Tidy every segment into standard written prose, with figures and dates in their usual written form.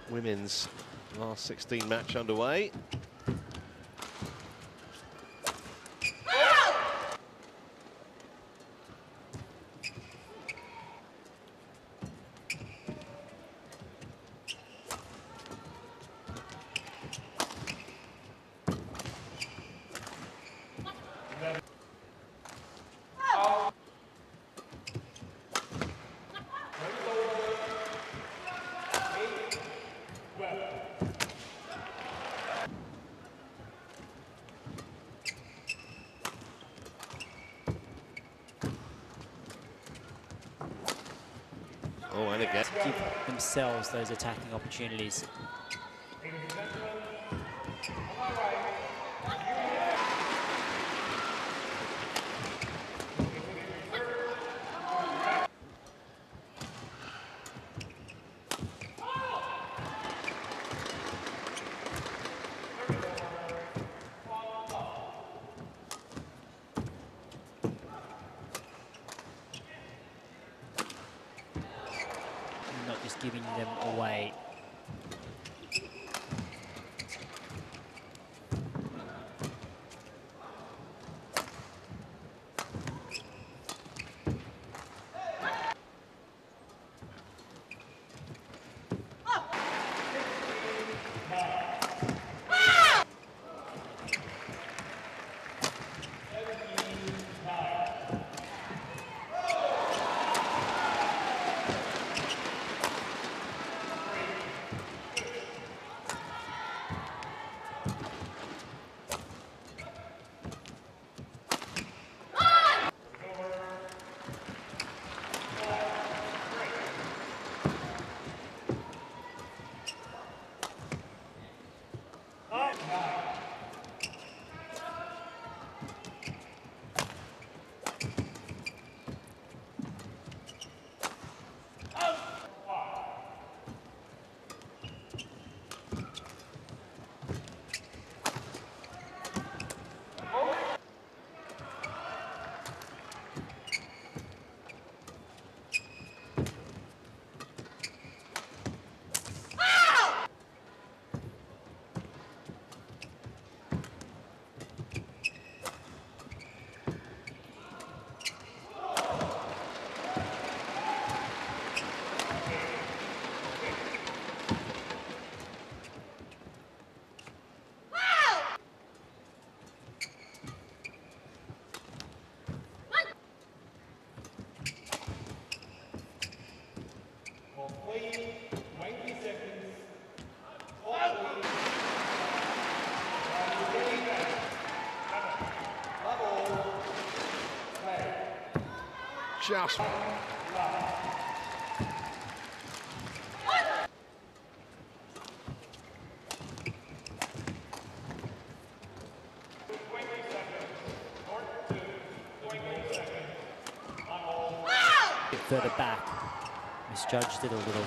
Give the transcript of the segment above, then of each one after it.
women's last 16 match underway. Oh, and again. To give themselves those attacking opportunities. Not just giving them away. Just. Further back, misjudged it a little.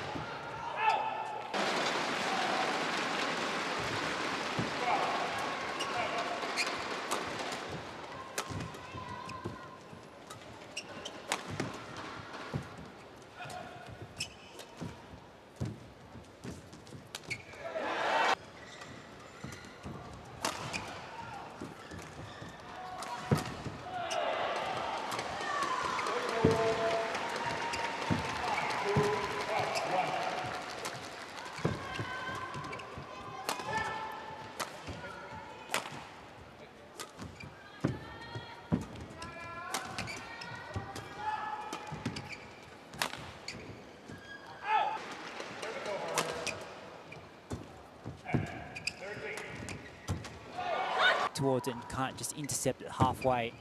Towards it and can't just intercept it halfway.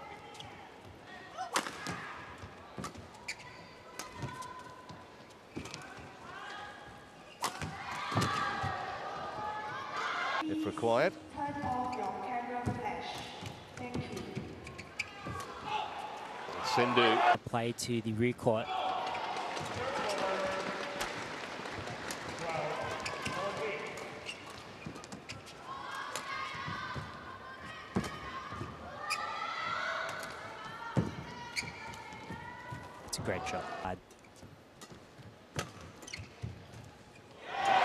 If required. Turn off your camera flash. Thank you. Sindhu. Play to the rear court. It's a great shot.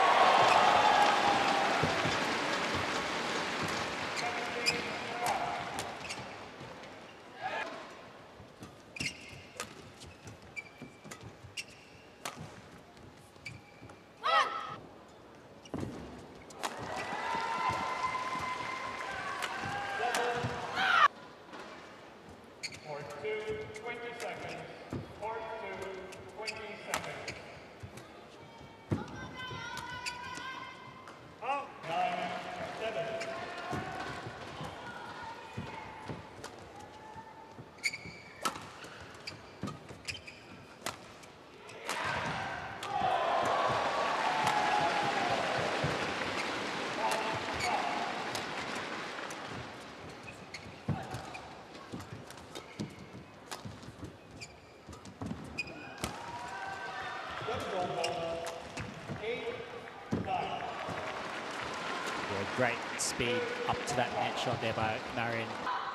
Great speed up to that net shot there by Marion.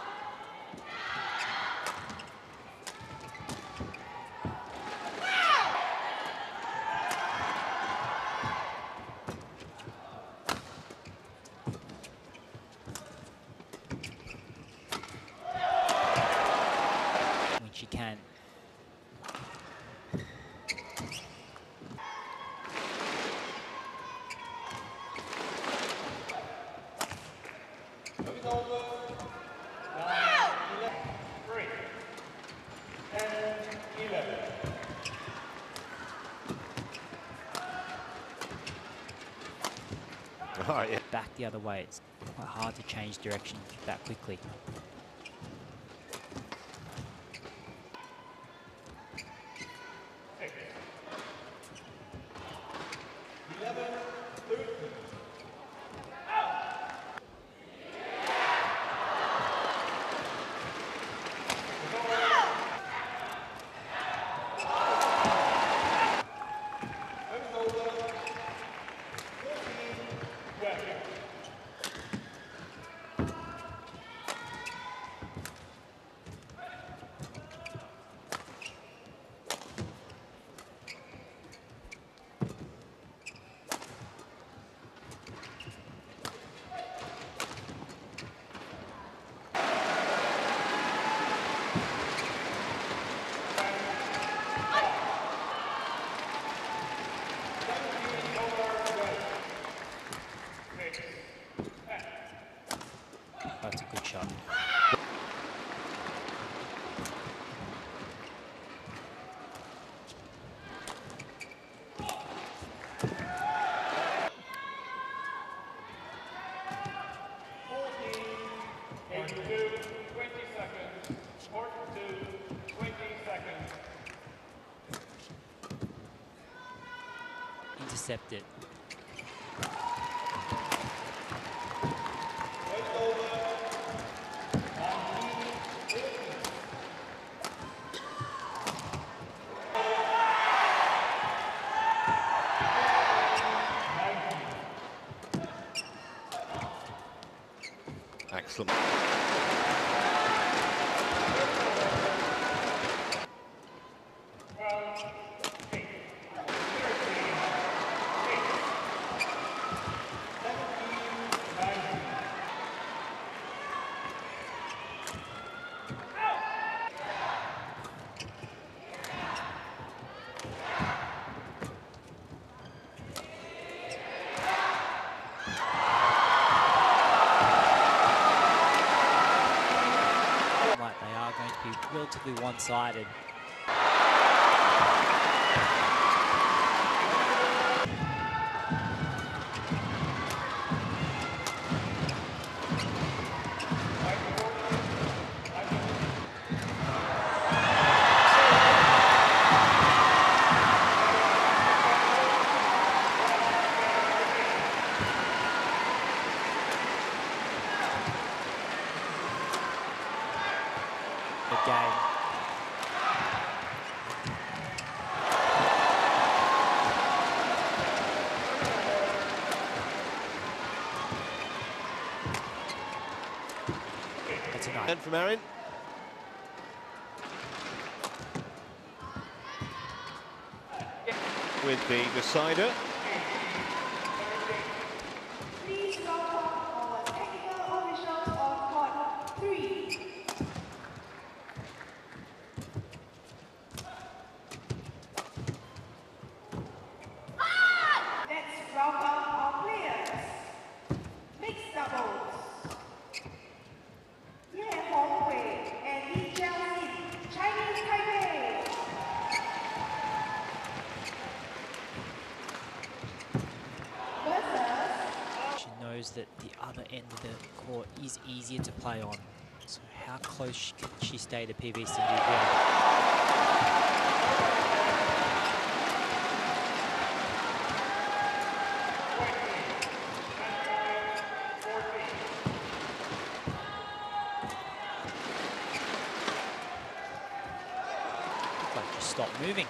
When she can. Oh, yeah. Back the other way, it's quite hard to change direction that quickly. That's a good shot. Intercepted. Excellent. Relatively one-sided. The game. That's a nice. And from Marion. With the decider. Please welcome our technical officials of court 3. Let's welcome our players. Mixed doubles. Ye Hongwei and Li Jiaxin, Chinese Taipei. Versus She knows that the other end of the court is easier to play on. So how close can she stay to PV Cindy here? Like just stop moving.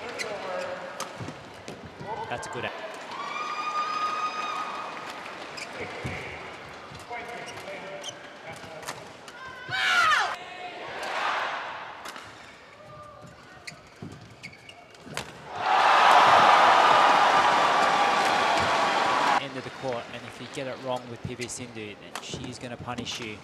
That's a good. End of the court, and if you get it wrong with PV Sindhu, then she's going to punish you.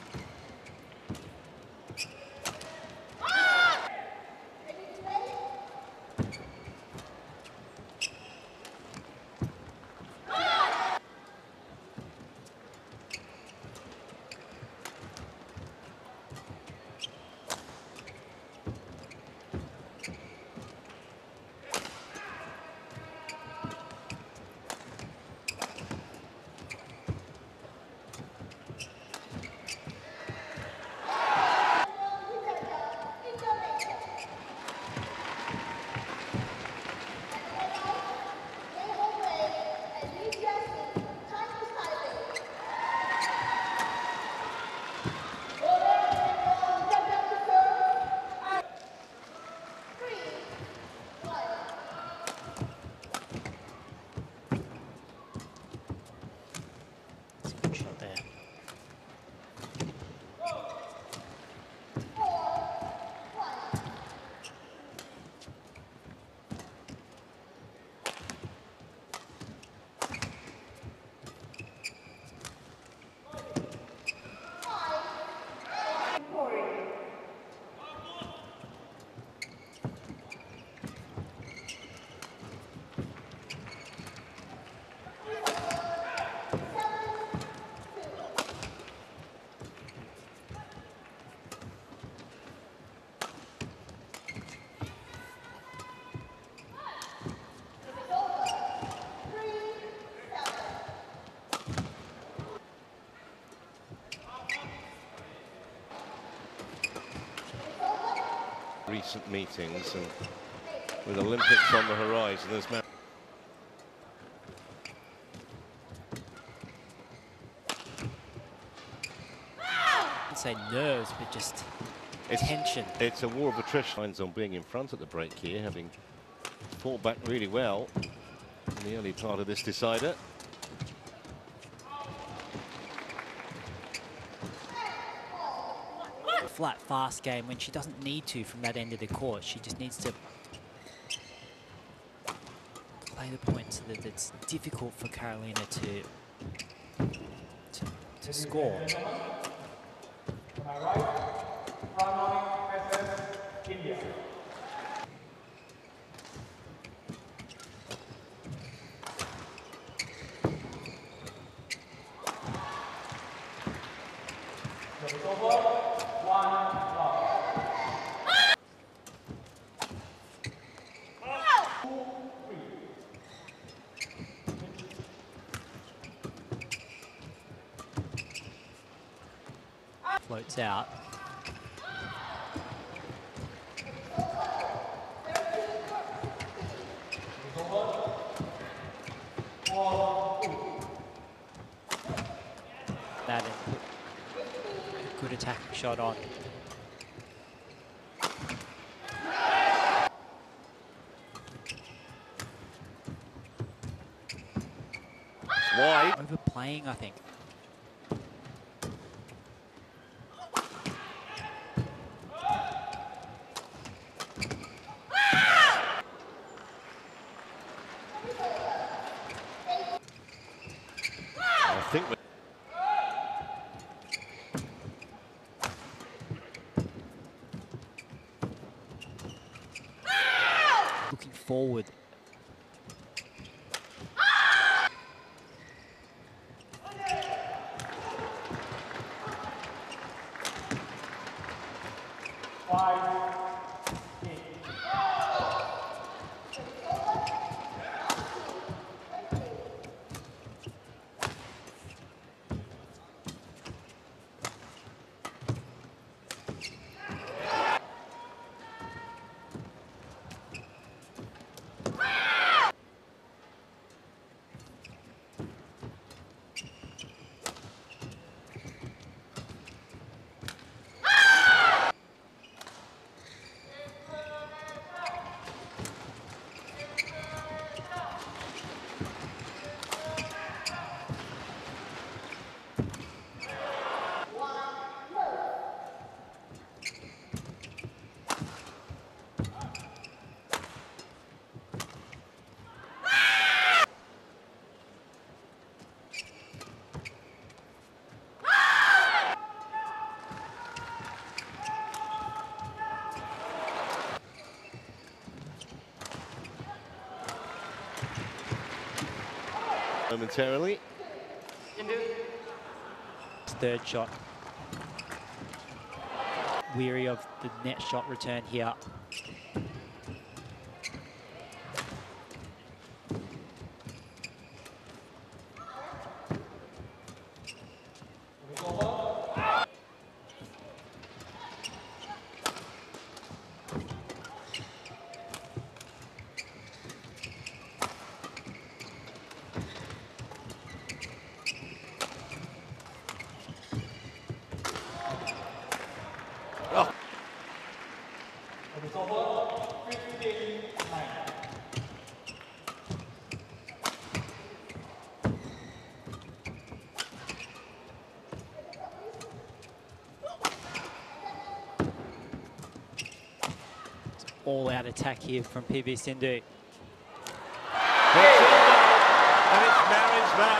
It's a good shot there. Recent meetings, and with Olympics on the horizon, there's I'd say nerves, but just tension. It's a war of attrition. Lines on being in front at the break here, having fought back really well in the early part of this decider. Flat, fast game when she doesn't need to from that end of the court. She just needs to play the point so that it's difficult for Carolina to score. Floats out. That and put a good attacking shot on. Wide. Overplaying, I think. I think Looking forward. momentarily. Third shot. Weary of the net shot return here. Oh. All-out attack here from PV Sindhu.